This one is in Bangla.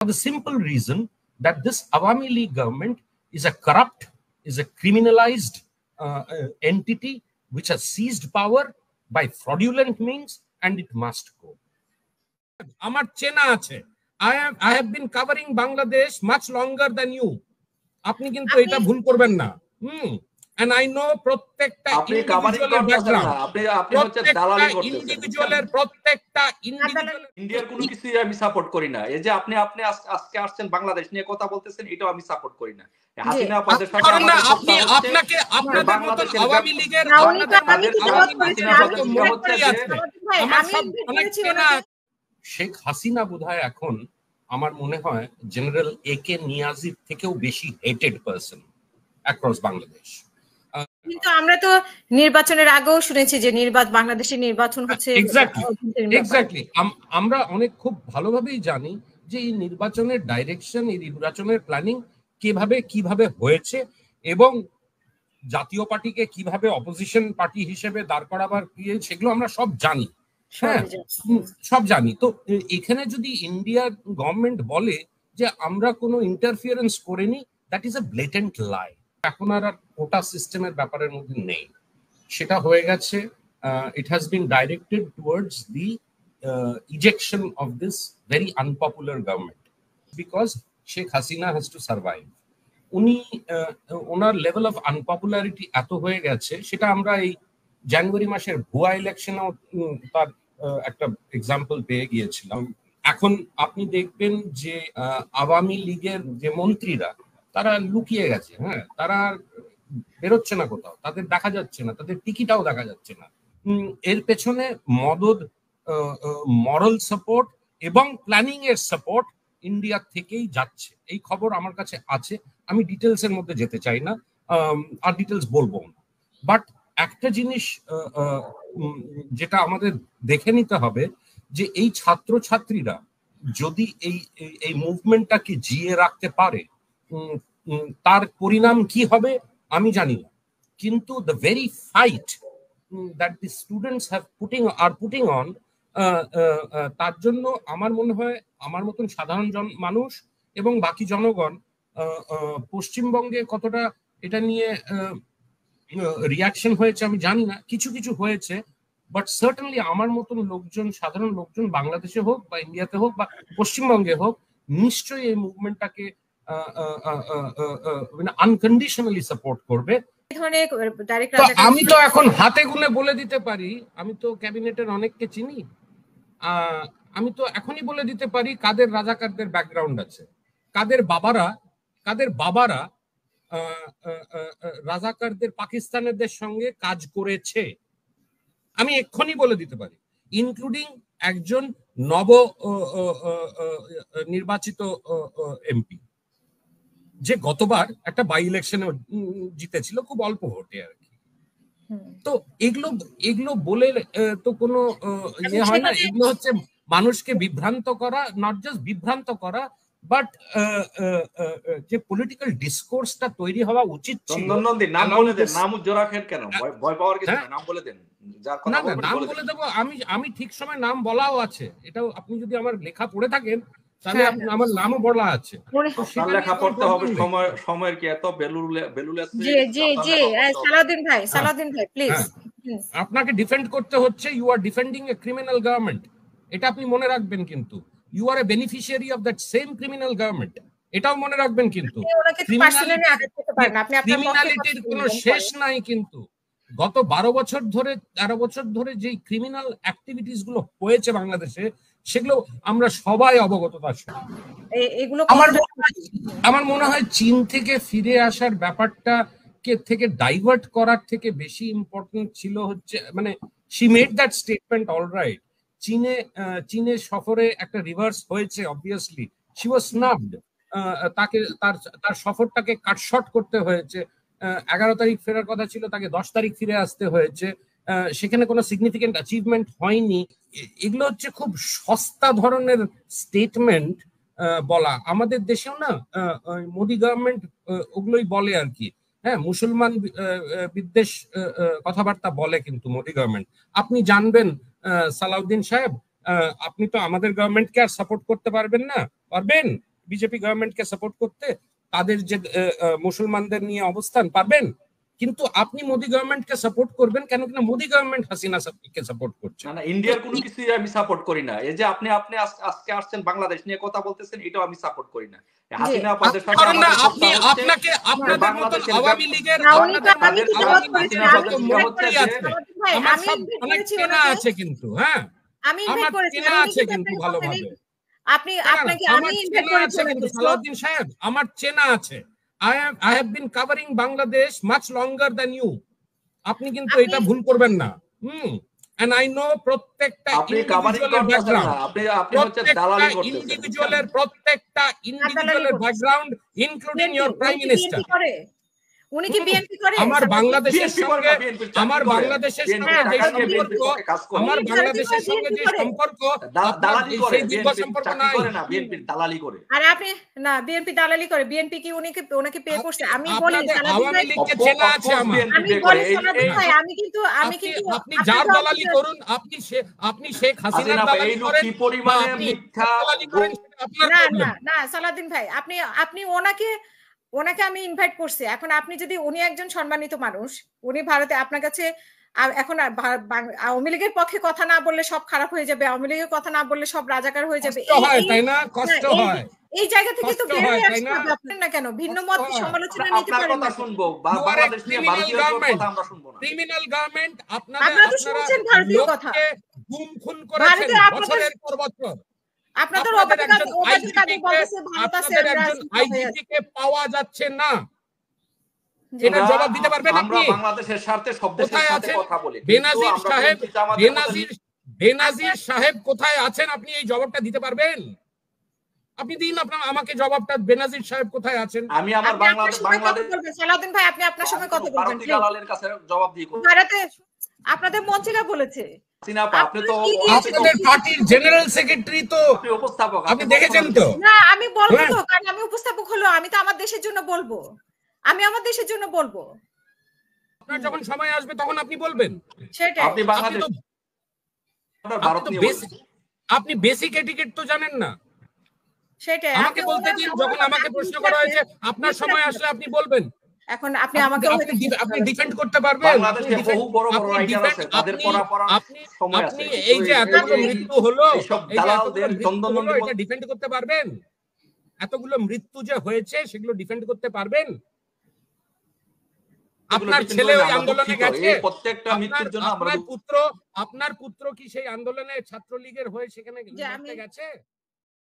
for the simple reason that this Awami League government is a corrupt, is a criminalized entity which has seized power by fraudulent means, and it must go. Amar chena ache. I have been covering Bangladesh much longer than you. Apni kintu eta bhul korben na. And I know প্রত্যেকটা ইন্ডিভিজুয়ালের ব্যাকগ্রাউন্ড, আপনি হচ্ছে দালালি করতেছেন ইন্ডিভিজুয়ালের প্রত্যেকটা ইন্ডিয়ার কোনো কিছুই আমি সাপোর্ট করি না। এই যে আপনি আজকে আসছেন বাংলাদেশ নিয়ে কথা বলতেছেন, এটাও আমি সাপোর্ট করি না। হাসিনা আপনাদের সাথে আপনি আপনাকে আপনাদের মত আওয়ামী লীগের শেখ হাসিনা বোধহয় এখন আমার মনে হয় জেনারেল একে নিয়াজির থেকেও বেশি হেটেড পারসন অ্যাক্রস বাংলাদেশ। কিন্তু আমরা তো নির্বাচনের আগেও শুনেছি যে বাংলাদেশের নির্বাচন হচ্ছে এক্স্যাক্টলি আমরা অনেক খুব ভালোভাবেই জানি যে এই নির্বাচনের ডাইরেকশন, এই নির্বাচনের প্ল্যানিং কিভাবে হয়েছে এবং জাতীয় পার্টিকে কিভাবে অপোজিশন পার্টি হিসেবে দাঁড় করাবার সেগুলো আমরা সব জানি। হ্যাঁ, সব জানি। তো এখানে যদি ইন্ডিয়ার গভর্নমেন্ট বলে যে আমরা কোনো ইন্টারফিয়ারেন্স করিনি, দ্যাট ইজ আ ব্লেটেন্ট লাই। এখন আর কোটা সিস্টেমের ব্যাপারের মধ্যে নেই, সেটা হয়ে গেছে। It has been directed towards the ejection of this very unpopular government because Sheikh Hasina has to survive. ওনার লেভেল অফ আনপপুলারিটি এত হয়ে গেছে, সেটা আমরা এই জানুয়ারি মাসের ভুয়া ইলেকশনেও তার একটা এক্সাম্পল পেয়ে গিয়েছিলাম। এখন আপনি দেখবেন যে আওয়ামী লীগের যে মন্ত্রীরা তারা লুকিয়ে গেছে। হ্যাঁ, তারা বেরোচ্ছে না কোথাও, তাদের দেখা যাচ্ছে না, তাদের টিকিটাও দেখা যাচ্ছে না। এর পেছনে মদদ, মরাল সাপোর্ট এবং প্ল্যানিং এর সাপোর্ট ইন্ডিয়া থেকেই যাচ্ছে, এই খবর আমার কাছে আছে। আমি ডিটেলস এর মধ্যে যেতে চাই না, আর ডিটেলস বলবো না। বাট একটা জিনিস যেটা আমাদের দেখে নিতে হবে যে এই ছাত্রছাত্রীরা যদি এই মুভমেন্টটাকে জিয়ে রাখতে পারে, তার পরিণাম কি হবে আমি জানি না, কিন্তু the very fight that the students have putting on, তার জন্য আমার মনে হয় আমার মতন সাধারণ মানুষ এবং বাকি জনগণ পশ্চিমবঙ্গে কতটা এটা নিয়ে রিয়াকশন হয়েছে আমি জানি না, কিছু কিছু হয়েছে। বাট সার্টেনলি আমার মতন লোকজন, সাধারণ লোকজন বাংলাদেশে হোক বা ইন্ডিয়াতে হোক বা পশ্চিমবঙ্গে হোক, নিশ্চয়ই এই মুভমেন্টটাকে আনকন্ডিশনালি সাপোর্ট করবে। আমি তো এখন হাতে গুনে বলে দিতে পারি, আমি তো ক্যাবিনেটের অনেককে চিনি, আমি তো এখনই বলে দিতে পারি কাদের রাজাকারদের ব্যাকগ্রাউন্ড আছে, কাদের বাবারা রাজাকারদের পাকিস্তানিদের সঙ্গে কাজ করেছে, আমি এক্ষুনি বলে দিতে পারি, ইনক্লুডিং একজন নব নির্বাচিত এমপি যে গতবার একটা বাই ইলেকশনে জিতেছিল খুব অল্প ভোটে আর কি। তো এগুলো বলে তো কোনো ইয়ে হয় না, এগুলো হচ্ছে মানুষকে বিভ্রান্ত করা, নট জাস্ট বিভ্রান্ত করা, বাট যে পলিটিক্যাল ডিসকোর্সটা তৈরি হওয়া উচিত ছিল। নাম বলে দেন, নাম উজ্জ্বল রাখেন কেন, ভয় পাওয়ার কিছু না, নাম বলে দেন। না নাম বলে দেবো, আমি ঠিক সময় নাম বলাও আছে, এটাও আপনি যদি আমার লেখা পড়ে থাকেন তাহলে আমার নামও বলা আছে। লেখা পড়তে হবে, সময়ের কি এত বেলুলে। সালাউদ্দিন ভাই প্লিজ, আপনাকে ডিফেন্ড করতে হচ্ছে, you are defending a criminal government, এটা আপনি মনে রাখবেন। কিন্তু you are a beneficiary of that same criminal government, এটাও মনে রাখবেন। কিন্তু ক্রিমিনালিটির কোনো শেষ নাই। কিন্তু গত 13 বছর ধরে যে ক্রিমিনাল অ্যাক্টিভিটিস গুলো হয়েছে বাংলাদেশে, সেগুলো আমরা সবাই অবগত। তার আমার মনে হয় চীন থেকে ফিরে আসার ব্যাপারটা থেকে ডাইভার্ট করার থেকে বেশি ইম্পর্টেন্ট ছিল হচ্ছে, মানে she made that statement all right. চীনের সফরে একটা রিভার্স হয়েছে, অবভিয়াসলি শি ওয়াজ স্নাবড, তাকে তার সফরটাকে কাটশট করতে হয়েছে। 11 তারিখ ফেরার কথা ছিল, তাকে 10 তারিখ ফিরে আসতে হয়েছে। সেখানে কোনো সিগনিফিকেন্ট অ্যাচিভমেন্ট হয়নি। এগুলো হচ্ছে খুব সস্তা ধরনের স্টেটমেন্ট বলা। আমাদের দেশেও না মোদি গভর্নমেন্ট ওগুলোই বলে আর কি। হ্যাঁ, মুসলমান বিদ্বেষ কথাবার্তা বলে কিন্তু মোদি গভর্নমেন্ট। আপনি জানবেন সালাউদ্দিন সাহেব, আপনি তো আমাদের গভর্নমেন্টকে আর সাপোর্ট করতে পারবেন না, পারবেন? বিজেপি গভর্নমেন্টকে সাপোর্ট করতে, তাদের যে মুসলমানদের নিয়ে অবস্থান পারবেন, কিন্তু আপনি মোদি গভর্নমেন্টকে সাপোর্ট করবেন কেন? কিনা মোদি গভর্নমেন্ট হাসিনাকে সাপোর্ট করছে। না, ইন্ডিয়ার কোনো কিছুই আমি সাপোর্ট করি না। এই যে আপনি আজকে আসছেন বাংলাদেশ নিয়ে কথা বলতেছেন, এটাও আমি সাপোর্ট করি না। হাসিনা আপাদের সাথে আপনি আপনাকে আপনাদের মতন আওয়ামী লীগের আমার সব অনেক চেনা আছে কিন্তু, হ্যাঁ আমার চেনা আছে কিন্তু ভালোভাবে, আপনি আপনাকে আমি ইনভাইট করেছি কিন্তু সালাউদ্দিন সাহেব আমার চেনা আছে। I have been covering Bangladesh much longer than you. আপনি কিন্তু এটা ভুল করবেন না। And I know প্রত্যেকটা ইন্ডিভিজুয়ালের background including your prime minister. উনি কি বিএনপি করে? আমার বাংলাদেশের সঙ্গে যে সম্পর্ক সেই দীর্ঘ সম্পর্ক নাই। আর আপনি না বিএনপি দালালি করে? বিএনপি কি ওনাকে পে করছে? আমি বলি আওয়ামী লীগকে চেনা আছে আমার। আমি কিন্তু আপনি যার দালালি করুন, আপনি শেখ হাসিনার দালালি করেন, কি পরিমাণে মিথ্যা না সালাউদ্দিন ভাই, আপনি ওনাকে আমি ইনভাইট করছি। এখন আপনি যদি উনি একজন সম্মানিত মানুষ, উনি ভারতে আপনার কাছে এখন আওয়ামী লীগের পক্ষে কথা না বললে সব খারাপ হয়ে যাবে, আওয়ামী লীগের কথা না বললে সব রাজাকার হয়ে যাবে, তাই না? কষ্ট হয় এই জায়গা থেকে তো বের হয়ে আসতে হবে আপনার। না কেন ভিন্ন মত সমালোচনা নিতে পারেন? কথা শুনবো, বাংলাদেশ নিয়ে ভারতীয় কথা আমরা শুনবো না। ক্রিমিনাল গভর্নমেন্ট আপনারা শুনছেন ভারতীয় কথা, গুম খুন করেছেন বছরের পর বছর। আপনাদের আইজিপিকে পাওয়া যাচ্ছে না, এটা জবাব দিতে পারবেন আপনি? আমরা বাংলাদেশের স্বার্থে সব দেশের সাথে কথা বলি। বেনাজির সাহেব কোথায় আছেন? আপনি এই জবাবটা দিতে পারবেন? আপনি দিন আমাকে জবাবটা, বেনাজির সাহেব কোথায় আছেন? আমি আমার বাংলাদেশ সালাউদ্দিন ভাই আপনি আপনার সঙ্গে কথা বলবেন, দালালের কাছে জবাব দিয়ে ভারতে আপনাদের মন্ত্রীরা বলেছে। আপনাদের পার্টির জেনারেল সেক্রেটারি তো উপস্থাপক, আপনি দেখেছেন তো? না আমি বলবো তো, কারণ আমি উপস্থাপক হলো, আমি তো আমার দেশের জন্য বলবো, আমি আমার দেশের জন্য বলবো। আপনার যখন সময় আসবে তখন আপনি বলবেন। সেটাই। আপনি বেসিক এটিকেট তো জানেন না। সেটাই আমাকে বলতে দিন, যখন আমাকে প্রশ্ন করা হয়েছে আপনার সময় আসলে আপনি বলবেন। এখন আপনি আমাকে আপনি ডিফেন্ড করতে পারবেন? আপনি এই যে এতগুলো মৃত্যু হলো, এটা ডিফেন্ড করতে পারবেন? এতগুলো মৃত্যু যে হয়েছে সেগুলো ডিফেন্ড করতে পারবেন? আপনার ছেলে ওই আন্দোলনে গেছে, আপনার পুত্র কি সেই আন্দোলনে ছাত্রলীগের হয়ে সেখানে গেছে?